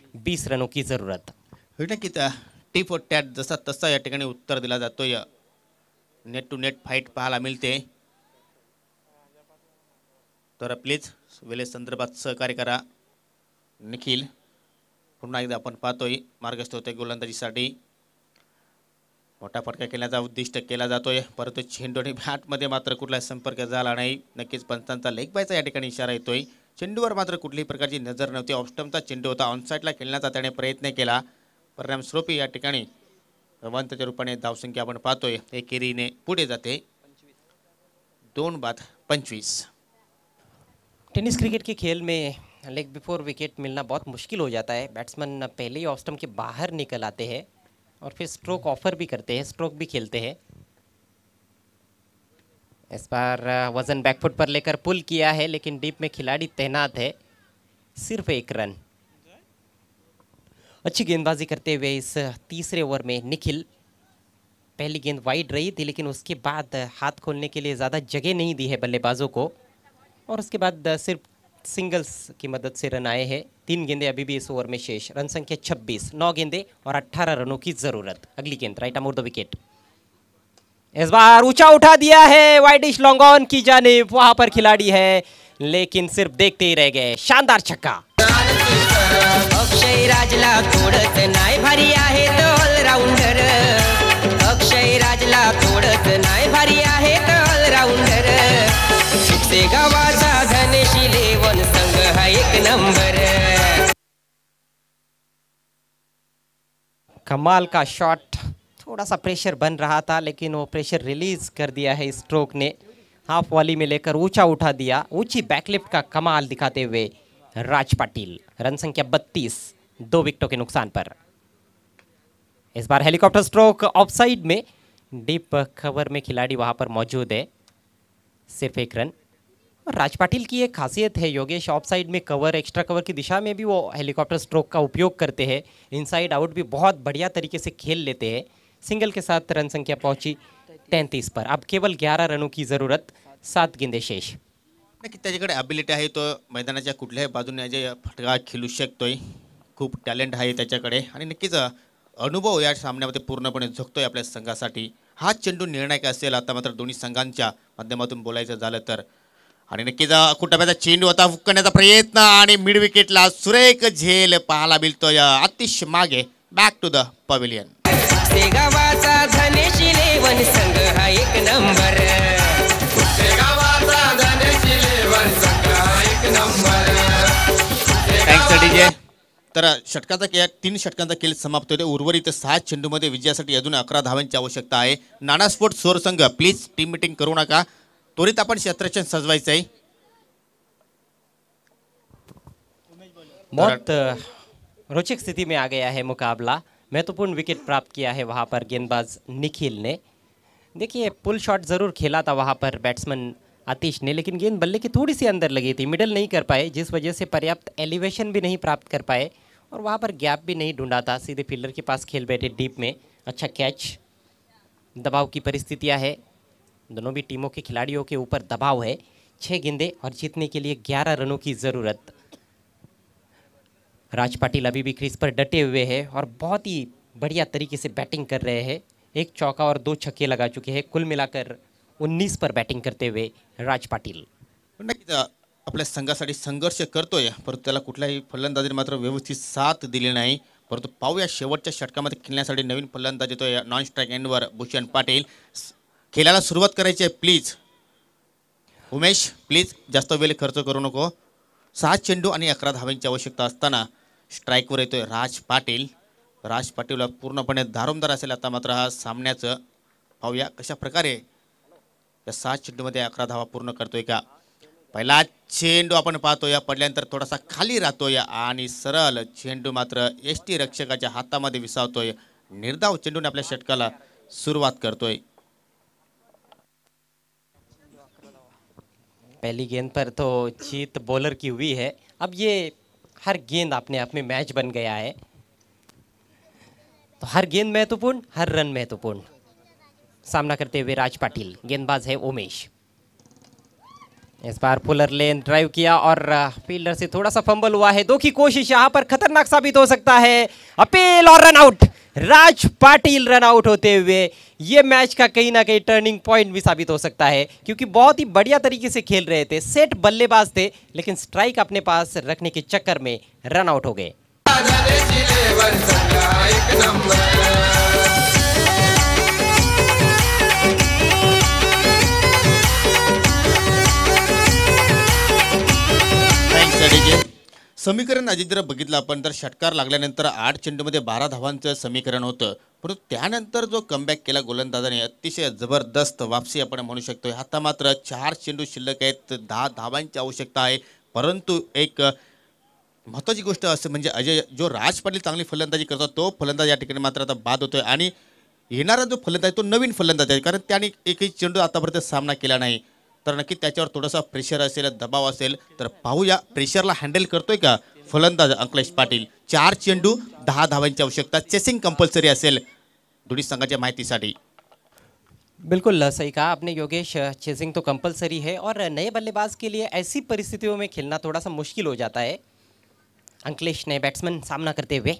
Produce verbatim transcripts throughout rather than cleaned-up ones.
बीस रनों की जरूरत। नक्कीच टी फॉर टॅट जसा तसा या ठिकाणी उत्तर दिला जातोय। नेट टू नेट फाईट पाहायला मिळते, तर प्लीज वेळे संदर्भात सहकार्य करा। निखिल पुन्हा एकदा आपण पाहतोय मार्गस्थ होते गोलंदाजीसाठी। मोठा फटका खेळण्याचा उद्दिष्ट केला जातोय, परंतु चेंडू आणि बॅटमध्ये मात्र कुठलाही संपर्क झाला नाही। नक्कीच पंचांचा लेग बायचा या ठिकाणी इशारा येतोय। चेंडूवर मात्र कुठलीही प्रकारची नजर नव्हती। ऑफस्टंपचा चेंडू होता, ऑनसाईडला खेळण्याचा त्याने प्रयत्न केला, परिणामस्वरूपी या ठिकाणी रवांतच्या रूपाने धावसंख्या आपण पाहतोय एकेरीने पुढे जाते दोन बाद पंचवीस। टेनिस क्रिकेट के खेल में लेग बिफोर विकेट मिलना बहुत मुश्किल हो जाता है। बैट्समैन पहले ही ऑफ स्टंप के बाहर निकल आते हैं और फिर स्ट्रोक ऑफर भी करते हैं, स्ट्रोक भी खेलते हैं। इस बार वजन बैकफुट पर लेकर पुल किया है, लेकिन डीप में खिलाड़ी तैनात है। सिर्फ एक रन। अच्छी गेंदबाजी करते हुए इस तीसरे ओवर में निखिल। पहली गेंद वाइड रही थी, लेकिन उसके बाद हाथ खोलने के लिए ज़्यादा जगह नहीं दी है बल्लेबाजों को, और उसके बाद सिर्फ सिंगल्स की मदद से रन आए हैं। तीन गेंदें अभी भी इस ओवर में शेष। रन संख्या छब्बीस, नौ गेंदें और अट्ठारह रनों की जरूरत। अगली गेंद राइट अमोर द विकेट। इस बार ऊंचा उठा दिया है वाइडिश लॉन्ग ऑन की जानिब, वहां पर खिलाड़ी है लेकिन सिर्फ देखते ही रह गए। शानदार छक्का। अक्षय राजला थोडंच नाही भारी आहे तो ऑलराउंडर। अक्षय राजला थोडंच नाही भारी आहे तो ऑलराउंडर। शिक्षे गावाचा धनशील वन संघ हा एक नंबर। कमाल का शॉट। थोड़ा सा प्रेशर बन रहा था, लेकिन वो प्रेशर रिलीज कर दिया है स्ट्रोक ने। हाफ वॉली में लेकर ऊंचा उठा दिया। ऊंची बैकलिफ्ट का कमाल दिखाते हुए राज पाटिल। रन संख्या बत्तीस, दो विकेटों के नुकसान पर। इस बार हेलीकॉप्टर स्ट्रोक ऑफसाइड में, डीप कवर में खिलाड़ी वहां पर मौजूद है। सिर्फ एक रन। राज पाटिल की एक खासियत है योगेश, ऑफसाइड में कवर, एक्स्ट्रा कवर की दिशा में भी वो हेलीकॉप्टर स्ट्रोक का उपयोग करते हैं। इनसाइड आउट भी बहुत बढ़िया तरीके से खेल लेते हैं। सिंगल के साथ रन संख्या पहुंची तैंतीस पर। अब केवल ग्यारह रनों की जरूरत, सात गेंदे शेष। नक्की त्याच्याकडे ॲबिलिटी आहे, तो मैदानाच्या कुठल्याही बाजूने जे फटका खेळू शकतोय। खूप टॅलेंट आहे त्याच्याकडे आणि नक्कीच अनुभव या सामन्यामध्ये पूर्णपणे झोकतोय आपल्या संघासाठी। हा चेंडू निर्णायक असेल आता मात्र दोन्ही संघांच्या माध्यमातून बोलायचं झालं तर। आणि नक्कीच कुठल्याचा चेंडू होता, करण्याचा प्रयत्न आणि मिड विकेटला सुरेख झेल पाहायला मिळतोय अतिशय मागे। Back to the pavilion. गावाचा धनेशील वन संघ हा एक नंबर। गावाचा धनेशील वन संघ हा एक नंबर। Thanks DJ. तर षटकाचा खेळ, तीन षटकांचा खेळ समाप्त होते। उर्वरित सहा चेंडूमध्ये विजयासाठी अजून अकरा धावांची आवश्यकता आहे। नाना स्पोर्ट सोर संघ प्लीज टीम मीटिंग करू नका, त्वरित आपण क्षेत्ररक्षण सजवायचं आहे। बहुत रोचक स्थिति में आ गया है मुकाबला। महत्वपूर्ण विकेट प्राप्त किया है वहां पर गेंदबाज निखिल ने। देखिए पुल शॉट ज़रूर खेला था वहां पर बैट्समैन आतिश ने, लेकिन गेंद बल्ले की थोड़ी सी अंदर लगी थी, मिडल नहीं कर पाए, जिस वजह से पर्याप्त एलिवेशन भी नहीं प्राप्त कर पाए और वहां पर गैप भी नहीं ढूंढा था। सीधे फील्डर के पास खेल बैठे डीप में। अच्छा कैच। दबाव की परिस्थितियाँ है, दोनों भी टीमों के खिलाड़ियों के ऊपर दबाव है। छः गेंदे और जीतने के लिए ग्यारह रनों की ज़रूरत। राज पाटिल अभी भी क्रीज पर डटे हुए हैं और बहुत ही बढ़िया तरीके से बैटिंग कर रहे हैं। एक चौका और दो छक्के लगा चुके हैं। कुल मिलाकर उन्नीस पर बैटिंग करते हुए राज पाटिल। नक्कीच आपल्या संघासाठी संघर्ष करतोय, परंतु त्याला कुठल्याही फलंदाजीने मात्र व्यवस्थित साथ दिली नाही। परंतु पाहूया शेवटच्या षटकामध्ये खेळण्यासाठी नवीन फलंदाज येतोय नॉन स्ट्राईक एंडवर भूषण पाटील। खेळायला सुरुवात करायची आहे प्लीज उमेश, प्लीज जास्त वेळ खर्च करू नको। सहा चेंडू आणि अकरा धावांची आवश्यकता असताना स्ट्राईकवर येतोय राज पाटील। राज पाटीलला पूर्णपणे दारोमदार असेल आता मात्र हा सामन्याचं। पाहूया कशा प्रकारे या सहा चेंडूमध्ये अकरा धावा पूर्ण करतोय का। पहिला चेंडू आपण पाहतोय पडल्यानंतर थोडासा खाली राहतोय आणि सरळ चेंडू मात्र एसटी रक्षकाच्या हातामध्ये विसावतोय। निर्धाव चेंडूने आपल्या षटकाला सुरुवात करतोय। पहली गेंद पर तो जीत बॉलर की हुई है। अब ये हर गेंद अपने आप में मैच बन गया है, तो हर गेंद महत्वपूर्ण, हर रन महत्वपूर्ण। सामना करते हुए राज पाटिल। गेंदबाज है उमेश। इस बार पुलर लेन ड्राइव किया और फील्डर से थोड़ा सा फंबल हुआ है। दो की कोशिश यहाँ पर खतरनाक साबित हो सकता है। अपील और run out. Raj Patil run out होते हुए ये मैच का कहीं ना कहीं टर्निंग पॉइंट भी साबित हो सकता है, क्योंकि बहुत ही बढ़िया तरीके से खेल रहे थे, सेट बल्लेबाज थे, लेकिन स्ट्राइक अपने पास रखने के चक्कर में रन आउट हो गए। समीकरण अजित जर बघितलं आपण तर षटकार लागल्यानंतर आठ चेंडूमध्ये बारा धावांचं समीकरण होतं, परंतु त्यानंतर जो कमबॅक केला गोलंदाजाने अतिशय जबरदस्त वापसी आपण म्हणू शकतो। आता मात्र चार चेंडू शिल्लक आहेत, दहा धावांची आवश्यकता आहे, परंतु एक महत्त्वाची गोष्ट असं म्हणजे अजय जो राज पाटील चांगली फलंदाजी करतो तो फलंदाज या ठिकाणी मात्र आता बाद होतोय आणि येणारा जो फलंदाज तो नवीन फलंदाज आहे, कारण त्याने एकही चेंडू आतापर्यंत सामना केला नाही, तर नक्की त्याच्यावर थोडासा प्रेशर असेल, दबाव असेल, तर पाहूया प्रेशरला हँडल करतोय का फलंदाज अंकलेश पाटील। चार चेंडू दहा धावांची आवश्यकता, चेसिंग कंपल्सरी असेल दोन्ही संघाच्या माहितीसाठी। बिल्कुल सही कहा आपने योगेश, चेसिंग तो कंपलसरी है और नए बल्लेबाज के लिए ऐसी परिस्थितियों में खेलना थोड़ा सा मुश्किल हो जाता है। अंकलेश ने बैट्समैन सामना करते हुए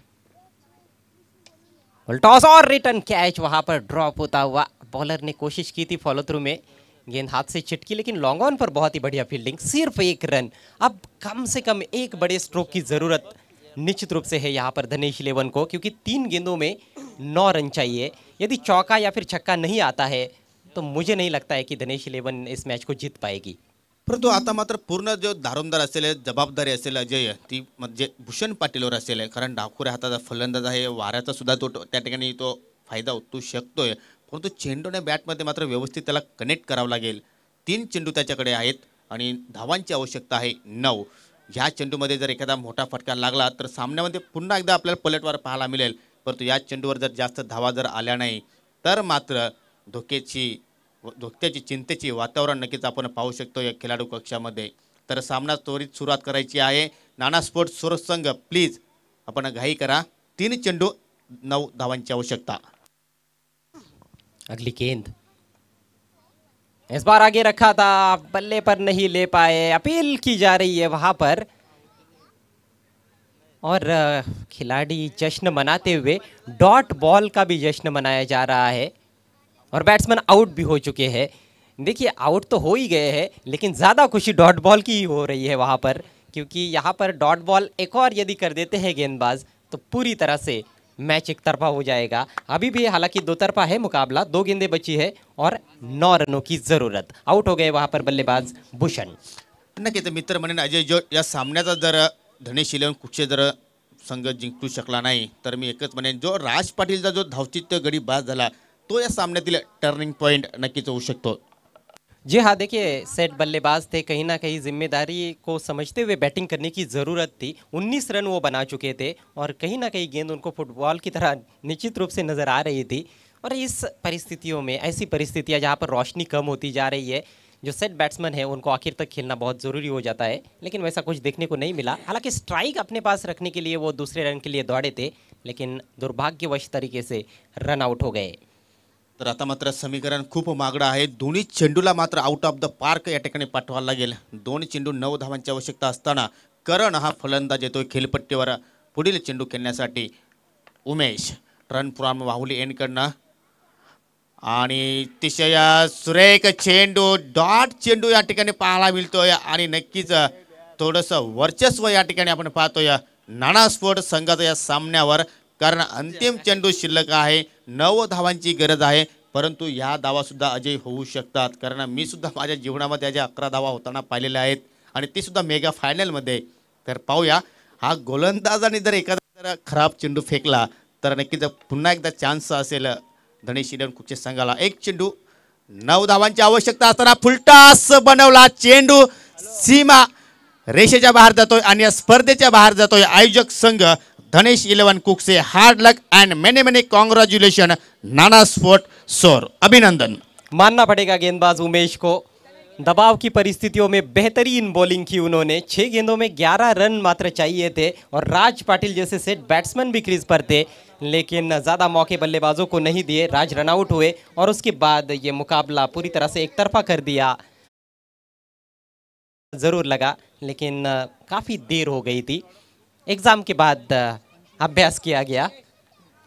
टॉस और रिटर्न कैच वहां पर ड्रॉप होता हुआ। बॉलर ने कोशिश की थी फॉलो थ्रू में, गेंद हाथ से चिटकी, लेकिन लॉन्ग ऑन पर बहुत ही बढ़िया फील्डिंग, सिर्फ एक रन। अब कम से कम एक बड़े स्ट्रोक की जरूरत निश्चित रूप से है यहाँ पर धनेश इलेवन को, क्योंकि तीन गेंदों में नौ रन चाहिए। यदि चौका या फिर छक्का नहीं आता है तो मुझे नहीं लगता है कि धनेश इलेवन इस मैच को जीत पाएगी। परंतु आता मात्र पूर्ण जो दारोमदार असेल, जबाबदारी असेल अजय, ती म्हणजे भूषण पाटीलवर असेल, कारण डावखुऱ्या हाताचा फलंदाज आहे, वाऱ्याचा सुद्धा तो त्या ठिकाणी तो फायदा उचलू शकतोय, परंतु चेंडूने बॅटमध्ये मात्र व्यवस्थित त्याला कनेक्ट करावं लागेल। तीन चेंडू त्याच्याकडे आहेत आणि धावांची आवश्यकता आहे नऊ। ह्या चेंडूमध्ये जर एखादा मोठा फटका लागला तर सामन्यामध्ये पुन्हा एकदा आपल्याला पलटवार पाहायला मिळेल, परंतु या चेंडूवर जर जास्त धावा जर आल्या नाही तर मात्र धोक्याची धोक्याची चिंतेची वातावरण नक्कीच आपण पाहू शकतो या खेळाडू कक्षामध्ये। तर सामना त्वरित सुरुवात करायची आहे। नाना स्पोर्ट्स सोर संघ प्लीज आपण घाई करा, तीन चेंडू नऊ धावांची आवश्यकता। अगली गेंद इस बार आगे रखा था, बल्ले पर नहीं ले पाए, अपील की जा रही है वहां पर और खिलाड़ी जश्न मनाते हुए डॉट बॉल का भी जश्न मनाया जा रहा है और बैट्समैन आउट भी हो चुके हैं। देखिए आउट तो हो ही गए हैं, लेकिन ज़्यादा खुशी डॉट बॉल की ही हो रही है वहाँ पर, क्योंकि यहाँ पर डॉट बॉल एक और यदि कर देते हैं गेंदबाज तो पूरी तरह से मैच एक तरफा हो जाएगा। अभी भी हालांकि दो तरफा है मुकाबला, दो गेंदें बची है और नौ रनों की ज़रूरत। आउट हो गए वहाँ पर बल्लेबाज भूषण। नक्कीच मित्र म्हणेन अजय, जो या सामन्याचा जर धनेश इलेवन कुठचे जर संघ जिंकू शकला नाही तर मी एकच म्हणेन, जो राज पाटीलचा जो धावचित्त गडी बाद झाला तो या सामन्यातील टर्निंग पॉइंट नक्कीच होऊ शकतो। जी हाँ, देखिए सेट बल्लेबाज थे, कहीं ना कहीं जिम्मेदारी को समझते हुए बैटिंग करने की ज़रूरत थी। उन्नीस रन वो बना चुके थे और कहीं ना कहीं गेंद उनको फुटबॉल की तरह निश्चित रूप से नज़र आ रही थी। और इस परिस्थितियों में, ऐसी परिस्थितियाँ जहाँ पर रोशनी कम होती जा रही है, जो सेट बैट्समैन है उनको आखिर तक खेलना बहुत ज़रूरी हो जाता है, लेकिन वैसा कुछ देखने को नहीं मिला। हालांकि स्ट्राइक अपने पास रखने के लिए वो दूसरे रन के लिए दौड़े थे, लेकिन दुर्भाग्यवश तरीके से रन आउट हो गए। तर आता मात्र समीकरण खूप मागडं आहे, दोन्ही चेंडूला मात्र आउट ऑफ द पार्क या ठिकाणी पाठवायला लागेल। दोन चेंडू नऊ धावांची आवश्यकता असताना करण हा फलंदाज येतोय खेळपट्टीवर पुढील चेंडू खेळण्यासाठी। उमेश रन फ्रॉम वाहुली एंडकडनं आणि अतिशय सुरेख चेंडू, डॉट चेंडू या ठिकाणी पाहायला मिळतोय आणि नक्कीच थोडंसं वर्चस्व या ठिकाणी आपण पाहतोय नाना स्पोर्ट्स संघाच्या या सामन्यावर, कारण अंतिम चेंडू शिल्लक आहे, नऊ धावांची गरज आहे, परंतु ह्या धावा सुद्धा अजय होऊ शकतात, कारण मी सुद्धा माझ्या जीवनामध्ये याच्या अकरा धावा होताना पाहिलेल्या आहेत आणि ती सुद्धा मेगा फायनलमध्ये। तर पाहूया हा गोलंदाजाने जर एखादा जर खराब चेंडू फेकला तर नक्कीच पुन्हा एकदा चान्स असेल धनेश इलेवन कुकचे संघाला। एक चेंडू नऊ धावांची आवश्यकता असताना फुलटॉस बनवला, चेंडू सीमा रेषेच्या बाहेर जातोय आणि या स्पर्धेच्या बाहेर जातोय। आयोजक संघ धनेश इलेवन कुक से hard luck and many many congratulations नाना स्पोर्ट सोर, अभिनंदन मानना पड़ेगा गेंदबाज उमेश को। दबाव की परिस्थितियों में बेहतरीन बॉलिंग की उन्होंने, छह गेंदों में ग्यारह रन मात्र चाहिए थे और राज पाटिल जैसे सेट बैट्समैन भी क्रीज पर थे, लेकिन ज़्यादा मौके बल्लेबाजों को नहीं दिए। राज रन आउट हुए और उसके बाद ये मुकाबला पूरी तरह से एक तरफा कर दिया। ज़रूर लगा, लेकिन काफ़ी देर हो गई थी। एग्ज़ाम के बाद अ, अभ्यास किया गया।